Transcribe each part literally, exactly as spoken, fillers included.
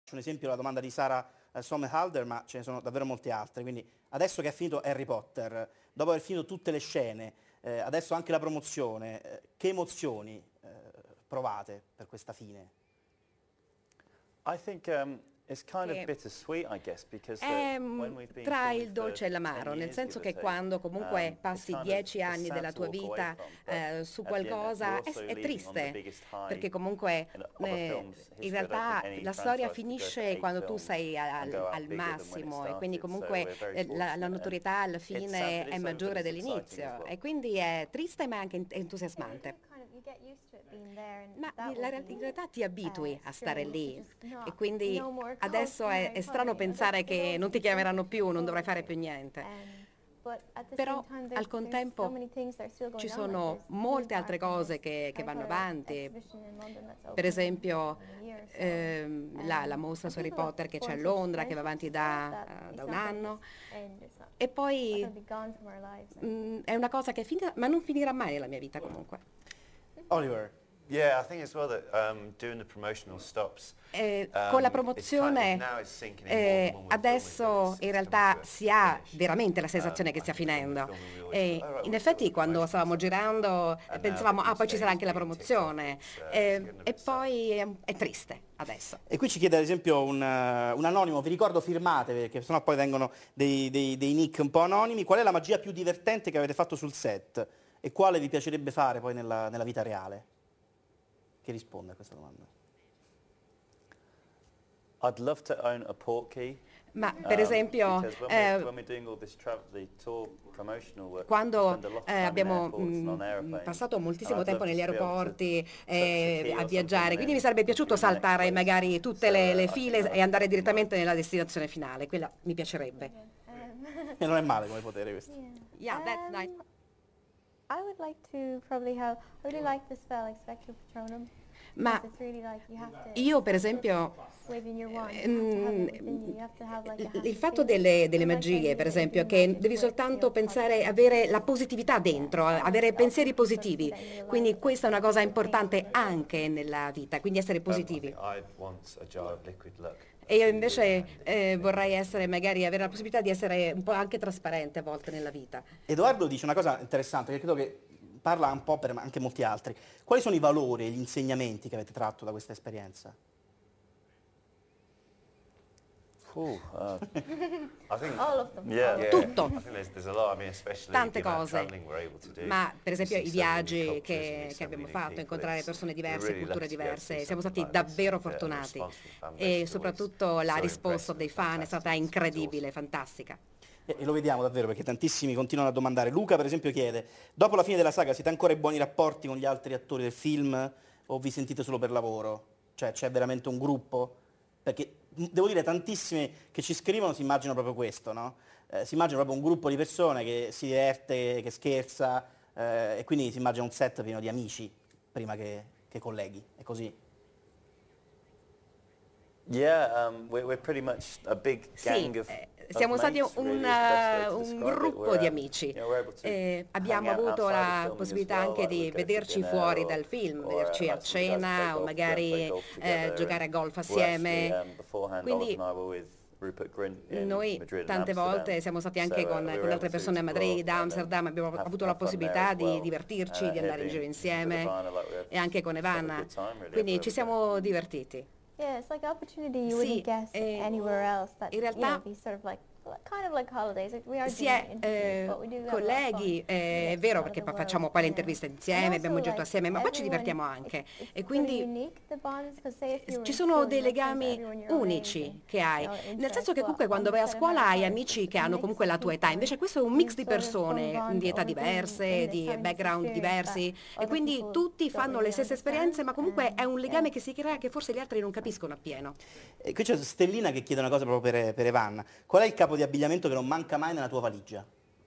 un esempio la domanda di Sara eh, Sommerhalder, ma ce ne sono davvero molte altre. Quindi adesso che è finito Harry Potter, dopo aver finito tutte le scene, eh, adesso anche la promozione, eh, che emozioni eh, provate per questa fine? I think um, it's kind Che of bittersweet, I guess, because È uh, mm, when we've been tra filming il dolce for e l'amaro, ten nel years, senso give or che take, quando comunque um, passi it's kind dieci of anni sad della to tua walk away vita from, but eh, su at the end, qualcosa we're è, also è leaving on the triste, biggest high perché comunque in other eh, films in history. I don't realtà think any la storia franchise could go for finisce eight quando tu films sei and al, go out al bigger than when it massimo e quindi started, so comunque we're very eh, la, la fortunate, and notorietà alla it's sad fine that è it's over, but maggiore it's exciting as dell'inizio well. e quindi è triste ma anche ent- entusiasmante. Ma in, la- in realtà ti abitui a stare lì e quindi adesso è, è strano pensare che non ti chiameranno più, non dovrai fare più niente. Però al contempo ci sono molte altre cose che, che vanno avanti, per esempio ehm, la, la mostra su Harry Potter che c'è a Londra, che va avanti da, da un anno, e poi mh, è una cosa che finirà, ma non finirà mai nella mia vita comunque. Oliver. Yeah, I think as well that um, doing the promotional stops. Eh, um, con la it's promozione kind of- now it's sinking in more eh, than when we're adesso filming, but in it's- it's realtà coming to a si ha finish. veramente la sensazione Um, che stia I think when finendo. we're filming, we always E think, "Oh, right, in we're effetti filming quando promotional stavamo stuff." girando eh, now pensavamo that ah poi ci each sarà anche la day is being promozione. ticked off, it's, uh, Eh, it's getting a e bit sad. poi è, è triste adesso. E qui ci chiede ad esempio un, eh, un anonimo, vi ricordo firmate perché sennò poi vengono dei, dei, dei nick un po' anonimi, qual è la magia più divertente che avete fatto sul set e quale vi piacerebbe fare poi nella, nella vita reale? Chi risponde a questa domanda? I'd love to own a portkey. Ma per um, esempio because when eh, we're, when we're doing all this travel, the tour promotional work, we quando spend a lot of eh, time in abbiamo airports and on mh, airplanes, passato moltissimo and I'd tempo love negli to be able to aeroporti touch a eh, key or a something viaggiare, and quindi mi then sarebbe to the piaciuto next saltare place. magari tutte So, le, uh, le I think file that e andare would be direttamente nella destinazione finale, quella mi piacerebbe. E non è male come potere questo. Yeah, that's Um, nice. I would like to probably have, I really like the spell Expecto Patronum. Ma because it's really like you have to, io per esempio waving your wand, you ehm, have to have it within you, you have to have like a il happy fatto feeling. delle, delle I like the magie, idea per that esempio, you do che magic devi where it soltanto feels pensare, positive. avere la positività dentro, Yeah. avere pensieri positivi. That you Quindi like questa è una cosa to importante think. anche nella vita, quindi essere Um, I positivi. think I'd want a jar of liquid luck. E io invece eh, vorrei essere, magari avere la possibilità di essere un po' anche trasparente a volte nella vita. Edoardo dice una cosa interessante che credo che parla un po' per anche molti altri. Quali sono i valori e gli insegnamenti che avete tratto da questa esperienza? Ooh, uh, I think, All of them. yeah. yeah, Tutto. I think there's, there's a lot. I mean, especially Tante the amount of cose. travelling we're able to do. Ma per esempio We i see so many viaggi cultures, we che, meet che so abbiamo many fatto, people. incontrare It's- persone we're diverse, really culture lucky to be able to diverse, do siamo something stati like this. davvero The- the fortunati. response from fan base E is always soprattutto la so risposta impressive dei and fan è fantastic. stata It's incredibile, fantastica. E, e lo vediamo davvero perché tantissimi continuano a domandare. Luca per esempio chiede, dopo la fine della saga siete ancora in buoni rapporti con gli altri attori del film o vi sentite solo per lavoro? Cioè c'è veramente un gruppo? Perché mh, devo dire tantissimi che ci scrivono si immaginano proprio questo, no? Eh, si immagina proprio un gruppo di persone che si diverte, che scherza eh, e quindi si immagina un set pieno di amici prima che, che colleghi, è così? Yeah, um, we're, we're pretty much a big Sì, gang of, eh, of siamo stati mates, un, really, is the best way eh, to un describe it. gruppo We're, di um, amici. you know, we're able to Eh, abbiamo hang out avuto outside of la filming as possibilità well, anche like di we'd go for vederci dinner fuori or- dal film, or, vederci uh, a like some guys play cena o golf, magari play golf eh, together, giocare a and golf we're assieme. actually, um, beforehand, Quindi Oliver and I were with Rupert Grint in noi Madrid and tante Amsterdam. volte siamo stati anche So, uh, con, we con were altre able to persone a explore Madrid, a and Amsterdam, abbiamo have- avuto la have fun there possibilità as di well. divertirci, Uh, di andare in here giro being insieme with Ivana, like, we had e anche con just had a Ivana. good time, really, Quindi everywhere ci we siamo divertiti. Yeah, it's like an opportunity you Sì, wouldn't guess eh, anywhere else. That in you know, realtà these sort of like kind of like holidays. Like we are Si doing è interviews, eh, but we do have a lot of colleghi, fun. eh, Yeah, è vero out of perché the poi world, facciamo poi le yeah. interviste And insieme, also, abbiamo girato like, assieme, ma poi ci everyone- divertiamo anche. it's- it's E pretty quindi unique, the bonds, 'cause say if you were ci in sono school, dei you know, friends legami everyone your age unici and, che hai, you know, nel interests, senso che but comunque on quando the vai a set of scuola Harry hai Potter, amici it's che a hanno mix comunque of la tua età, people invece questo è un and mix you di sort of persone bond di età over being diverse, in this, di having this background experience diversi that e other quindi people tutti don't fanno le really stesse understand, esperienze, ma comunque and, è un legame yeah. che si crea che forse gli altri non capiscono appieno. E qui c'è Stellina che chiede una cosa proprio per, per Evan. Qual è il capo di abbigliamento che non manca mai nella tua valigia?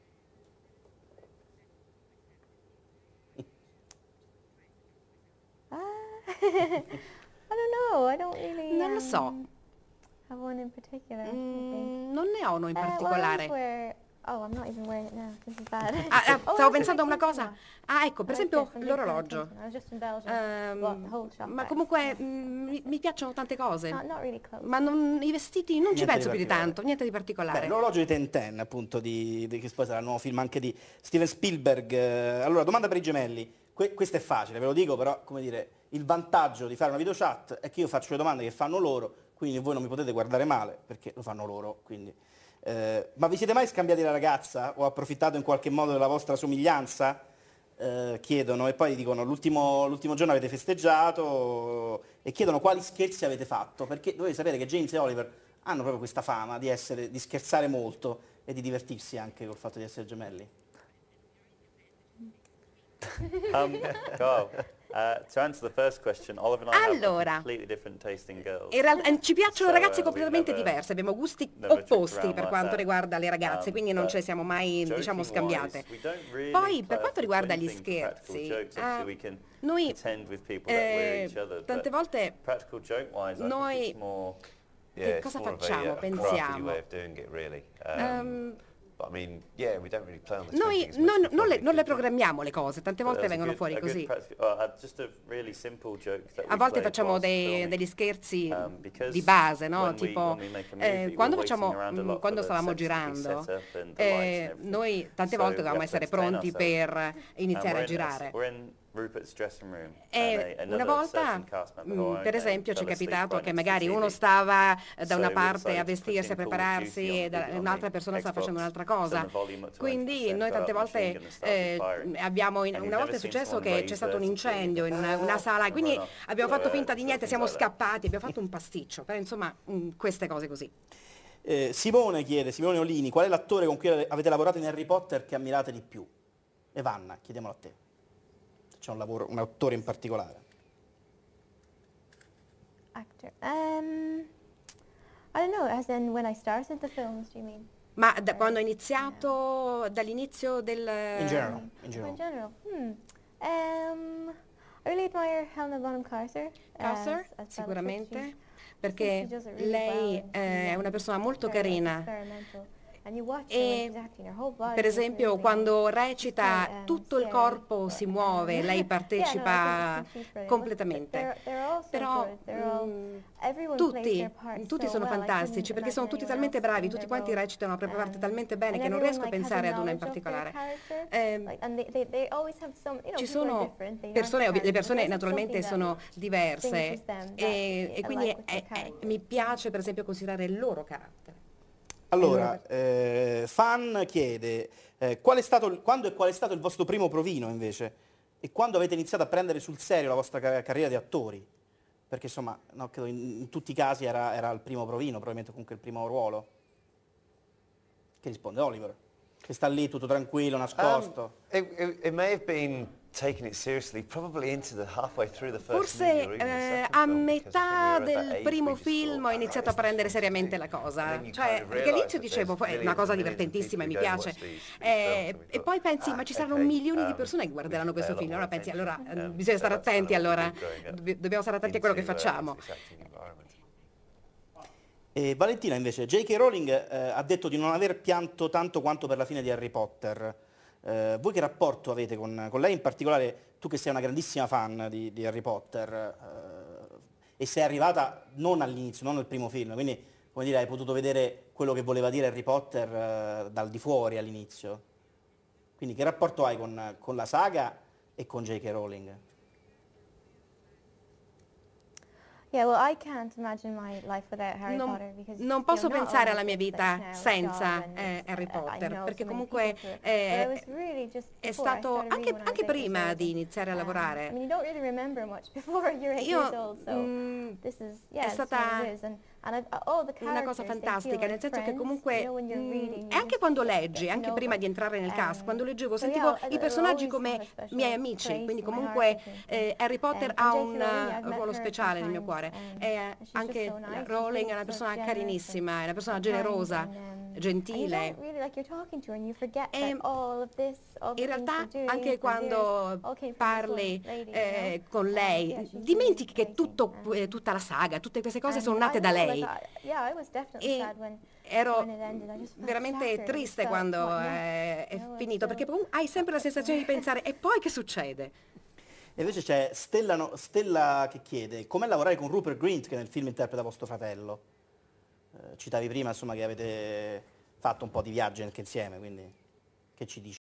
Ah, I don't know. I don't really. Non lo so. um, Have one in particular. I think. Mm, non ne ho uno in Uh, well, I particolare. always wear Oh, I'm not even wearing it now. This is bad. Ah, ah, Oh, stavo that's pensando a una really cosa. cute. Ah, ecco, per I like esempio this. I'm a big fan of l'orologio. Tintin. I was just in Belgium. Ehm, Bought the whole shop ma back. comunque mm, mi, mi piacciono tante cose. Not, not really close. Ma non- i vestiti non ci Niente di penso più di particolare. tanto, niente di Beh, particolare. l'orologio di Tintin, appunto, di, di- che poi sarà il nuovo film anche di Steven Spielberg. Eh, Allora, domanda per i gemelli. Que- questo è facile, ve lo dico, però, come dire, il vantaggio di fare una video chat è che io faccio le domande che fanno loro, quindi voi non mi potete guardare male, perché lo fanno loro, quindi... Eh, ma vi siete mai scambiati la ragazza o approfittato in qualche modo della vostra somiglianza? Eh, chiedono e poi dicono l'ultimo, l'ultimo giorno avete festeggiato e chiedono quali scherzi avete fatto, perché dovete sapere che James e Oliver hanno proprio questa fama di, essere, di scherzare molto e di divertirsi anche col fatto di essere gemelli. Um, Carl, uh, to answer the first question, Oliver and I have Allora, a completely different taste in girls. In realtà eh, ci piacciono So, ragazze uh, completamente we've never- diverse, abbiamo gusti never tricked opposti around per like quanto that. riguarda le ragazze, Um, quindi non but ce le siamo mai, diciamo, joking-wise, scambiate. we don't really Poi, per play quanto off riguarda between gli things, practical scherzi, jokes, eh, obviously we can noi, pretend with people that we're eh, each other, tante but volte, practical joke-wise, I noi- think it's more... Yeah, che it's cosa more of a, facciamo, uh, a crafty pensiamo? way of doing it, really. Um, Ehm, but I mean, yeah, we don't really play on the noi twin things as much non, as we non le, probably non le could do. programmiamo le cose, tante But volte there's a vengono good- fuori a good così. practical- well, uh, just a really simple joke that we A volte played facciamo whilst dei- filming. degli scherzi Um, because di base, no? when we- Tipo, when we make a movie, eh, we're quando, waiting facciamo, around a mm, lot quando for the stavamo sets to be girando, set up and the lights and eh, everything. noi tante So volte we dovevamo have to essere entertain pronti ourselves. per iniziare And a we're in a- girare. we're in Rupert's dressing room, E and a- una another volta, certain cast member, mm, who I per named, esempio, ci è fell asleep capitato right che next to magari T V. uno stava eh, da una So we parte decided a to vestirsi, a put in Call of prepararsi Duty on e da- the- on un'altra the persona stava Xbox, facendo un'altra turn cosa. the volume up to Quindi one hundred percent, noi got tante out the machine volte gun and started eh, firing. abbiamo, in- And una you've volta è never seen successo someone che raise c'è stato un vertically incendio in una, una sala, and quindi run off. abbiamo fatto Yeah, finta di niente, things siamo like that. scappati, abbiamo fatto un pasticcio, però insomma mm, queste cose così. Eh, Simone chiede, Simone Olini, qual è l'attore con cui avete lavorato in Harry Potter che ammirate di più? Evanna, chiediamolo a te. C'è un lavoro, un autore in particolare. Actor. Um, I don't know, as in when I started the films, do you mean? Ma da quando ho iniziato, dall'inizio del... In general. In In general. general, hmm. Um, I really admire Helena Bonham Carter. Carter, as- as sicuramente, Bellatrix. She's- perché she does it really lei well and eh, è she's una persona molto very, like, carina. experimental. And you watch her E, when she's acting, her whole body per is esempio, moving. quando She's recita very, um, tutto il scary, corpo but, si um, muove, lei yeah, no, I partecipa think- I think she's brilliant. completamente. They're, they're all so Però good. They're all, mm, everyone plays tutti, their part tutti so sono well. I fantastici couldn't perché sono imagine tutti anyone talmente else bravi, doing tutti their quanti role. recitano la propria parte Um, talmente bene and che non everyone, riesco a like, has pensare ad una in knowledge of their particolare. character. Ehm, Like, and they, they, they always have some, you know, Ci people are sono different, they aren't persone, ovvi- le characters, persone but there's naturalmente something sono that diverse distinguishes them that e, they e quindi like with their è- è- character. mi piace per esempio considerare il loro carattere. Allora, eh, Fan chiede, eh, qual è stato, il- quando e qual è stato il vostro primo provino invece? E quando avete iniziato a prendere sul serio la vostra ca- carriera di attori? Perché insomma, no, credo in, in tutti i casi era, era il primo provino, probabilmente comunque il primo ruolo. Che risponde Oliver? Che sta lì tutto tranquillo, nascosto. Um, it, it, it may have been taking it seriously, probably into the halfway through the first movie Forse or even the eh, second a film, because I metà think we were at that del age primo we just film thought, ho "Alright, iniziato a is this prendere something seriamente to la do?" cosa. And then you Cioè, kind of perché realise all'inizio that dicevo, there's "Poi è una cosa millions and millions of divertentissima, mi people who go and piace. watch these- these Eh, films, and we e thought, poi pensi, "Ah, ma ci saranno okay, milioni di um, persone che guarderanno we questo pay a film. lot Allora more pensi, allora attention. eh, Um, bisogna so stare that's kind of attenti, what we allora did growing up dobb- dobbiamo stare attenti a quello che into, uh, facciamo. this acting environment. E Valentina invece, J K. Rowling eh, ha detto di non aver pianto tanto quanto per la fine di Harry Potter. Eh, voi che rapporto avete con, con lei, in particolare tu che sei una grandissima fan di, di Harry Potter eh, e sei arrivata non all'inizio, non nel primo film, quindi come dire hai potuto vedere quello che voleva dire Harry Potter eh, dal di fuori all'inizio. Quindi che rapporto hai con, con la saga e con J K. Rowling? Yeah, well, I can't imagine my life without Harry Non, Potter because non you posso know, not pensare only alla mia it's vita like now a senza job and eh, it's, Harry uh, I Potter, know perché so many comunque people through it, eh, but it was really just è before I stato started anche, reading when I was anche eight years prima old. di iniziare a Um, lavorare. I mean, you don't really remember much before you're eight Io, years old, so mm, this is, yeah, è it's what stata it is. And, and I, all the una cosa characters, they feel fantastica, like nel senso che friends, comunque, you know, when you're mm, reading, e you anche just quando get leggi, to anche know prima them. di entrare nel cast, Um, quando leggevo, so sentivo yeah, i it'll personaggi always come have a special miei amici, place quindi in my comunque heart, I think. eh, Harry Potter Um, ha and un J K. Rowling, I've eh, met ruolo her a few speciale nel mio times, cuore. um, E and she's just anche so nice, Rowling she's è una so persona generous carinissima, è una persona and kind, generosa. and, um, gentile. Really like you're talking to her and you forget E that all of this, all the in things realtà you're doing anche for quando years all came from this parli one lady, you eh, know? con Um, lei, yeah, she's dimentichi really che tutto, amazing. eh, tutta la saga, tutte queste cose And sono nate I da know, lei. like, I- yeah, I was definitely E sad when ero when it ended. I just felt veramente shattered. I just triste felt, quando what eh, next? è You know, finito, it's perché still- poi hai sempre la sensazione di pensare, e poi che succede? E invece c'è Stella, no- Stella che chiede com'è lavorare con Rupert Grint, che nel film interpreta vostro fratello. Eh, citavi prima insomma che avete fatto un po' di viaggi anche insieme, quindi che ci dici?